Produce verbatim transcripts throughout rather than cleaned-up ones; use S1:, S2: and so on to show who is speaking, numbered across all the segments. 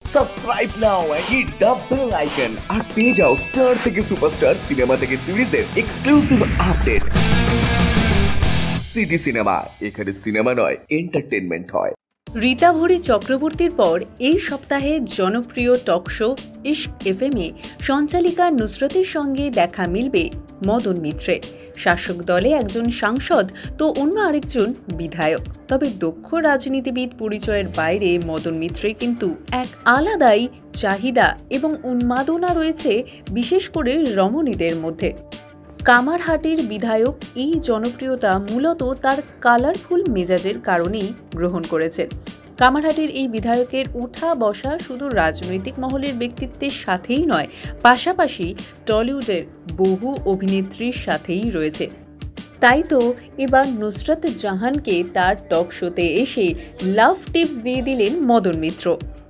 S1: Subscribe নাও and hit the bell icon আর পেয়ে যাও স্টার থেকে সুপারস্টার সিনেমা থেকে সিরিজের এক্সক্লুসিভ আপডেট। সিটি সিনেমা, এখানে সিনেমা নয় এন্টারটেইনমেন্ট হয়।
S2: রীতা ভরি চক্রবর্তীর পর এই সপ্তাহে জনপ্রিয় টক শো ইশক এফএম এ সঞ্চালিকা নুসরতের সঙ্গে দেখা মিলবে মদন মিত্রের। শাসক দলে একজন সাংসদ তো অন্য আরেকজন বিধায়ক। তবে দক্ষ রাজনীতিবিদ পরিচয়ের বাইরে মদন মিত্রের কিন্তু এক আলাদাই চাহিদা এবং উন্মাদনা রয়েছে, বিশেষ করে রমণীদের মধ্যে। কামারহাটির বিধায়ক এই জনপ্রিয়তা মূলত তার কালারফুল মেজাজের কারণেই গ্রহণ করেছেন। কামারহাটির এই বিধায়কের উঠা বসা শুধু রাজনৈতিক মহলের ব্যক্তিত্বের সাথেই নয়, পাশাপাশি টলিউডের বহু অভিনেত্রীর সাথেই রয়েছে। তাই তো এবার নুসরত জাহানকে তার টক শোতে এসে লাভ টিপস দিয়ে দিলেন মদন মিত্র।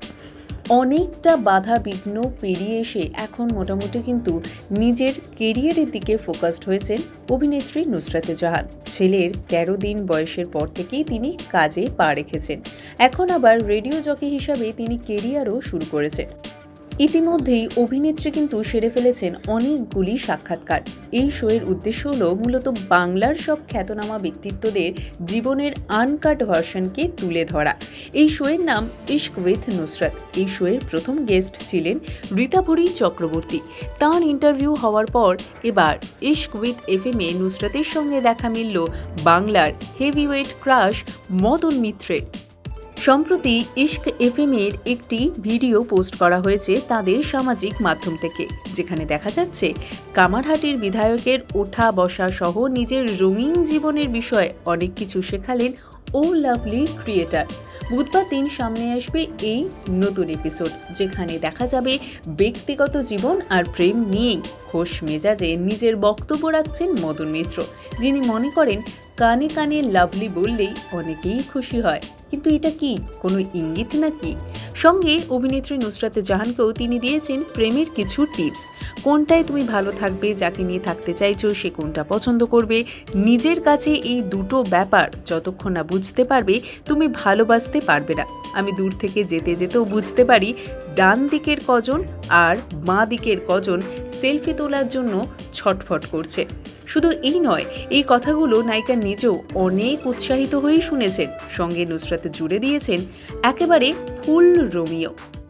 S2: অনেকটা বাধা বিঘ্ন পেরিয়ে এসে এখন মোটামুটি কিন্তু নিজের কেরিয়ারের দিকে ফোকাসড হয়েছেন অভিনেত্রী নুসরত জাহান। ছেলের তেরো দিন বয়সের পর থেকেই তিনি কাজে পা রেখেছেন। এখন আবার রেডিও জকি হিসাবে তিনি কেরিয়ারও শুরু করেছেন। ইতিমধ্যেই অভিনেত্রী কিন্তু সেরে ফেলেছেন অনেকগুলি সাক্ষাৎকার। এই শোয়ের উদ্দেশ্য হলো মূলত বাংলার সব খ্যাতনামা ব্যক্তিত্বদের জীবনের আনকাট ভার্সনকে তুলে ধরা। এই শোয়ের নাম ইশক উইথ নুসরত। এই শোয়ের প্রথম গেস্ট ছিলেন রীতা ভরি চক্রবর্তী। তাঁর ইন্টারভিউ হওয়ার পর এবার ইশক উইথ এফএম এ নুসরতের সঙ্গে দেখা মিলল বাংলার হেভিওয়েট ক্রাশ মদন মিত্রের। সম্প্রতি ইশক এফএম এর একটি ভিডিও পোস্ট করা হয়েছে তাদের সামাজিক মাধ্যম থেকে, যেখানে দেখা যাচ্ছে কামারহাটির বিধায়কের ওঠা বসা সহ নিজের রঙিন জীবনের বিষয়ে অনেক কিছু শেখালেন ও লাভলি ক্রিয়েটার। বুধবার দিন সামনে আসবে এই নতুন এপিসোড, যেখানে দেখা যাবে ব্যক্তিগত জীবন আর প্রেম নিয়েই খোশ মেজাজে নিজের বক্তব্য রাখছেন মদন মিত্র, যিনি মনে করেন কানে কানে লাভলি বললেই অনেকেই খুশি হয়। কিন্তু এটা কি কোনো ইঙ্গিত নাকি? সঙ্গে অভিনেত্রী নুসরত জাহানকেও তিনি দিয়েছেন প্রেমের কিছু টিপস। কোনটায় তুমি ভালো থাকবে, যাকে নিয়ে থাকতে চাইছো সে কোনটা পছন্দ করবে। নিজের কাছে এই দুটো ব্যাপার যতক্ষণ না বুঝতে পারবে তুমি ভালোবাসতে পারবে না। আমি দূর থেকে যেতে যেতেও বুঝতে পারি ডান দিকের কজন আর বাঁ দিকের কজন সেলফি তোলার জন্য ছটফট করছে। শুধু এই নয়, এই কথাগুলো নায়িকা নিজেও অনেক উৎসাহিত হয়েই শুনেছেন। সঙ্গে নুসরত জুড়ে দিয়েছেন একেবারে ফুল রোমিও।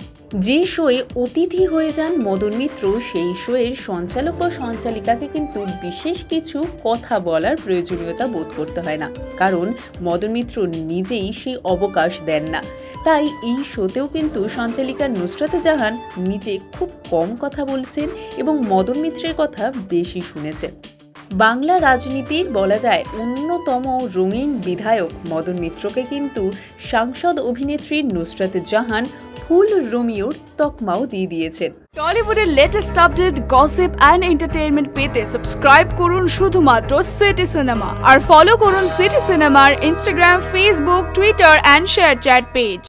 S2: যে শোয়ে অতিথি হয়ে যান মদন মিত্র, সেই শোয়ের সঞ্চালক বা সঞ্চালিকাকে কিন্তু বিশেষ কিছু কথা বলার প্রয়োজনীয়তা বোধ করতে হয় না, কারণ মদন মিত্র নিজেই সেই অবকাশ দেন না। তাই এই শোতেও কিন্তু সঞ্চালিকা নুসরত জাহান নিজে খুব কম কথা বলছেন এবং মদন মিত্রের কথা বেশি শুনেছেন। বাংলা রাজনীতির বলা যায় অন্যতম রঙিন বিধায়ক মদন মিত্রকে কিন্তু সাংসদ অভিনেত্রী নুসরত জাহান ফুল রোমিওর তকমাও দিয়ে দিয়েছেন।
S3: টলিউডের latest update, gossip and entertainment পেতে সাবস্ক্রাইব করুন শুধুমাত্র সিটি সিনেমা আর ফলো করুন সিটি সিনেমার Instagram, Facebook, Twitter and ShareChat page.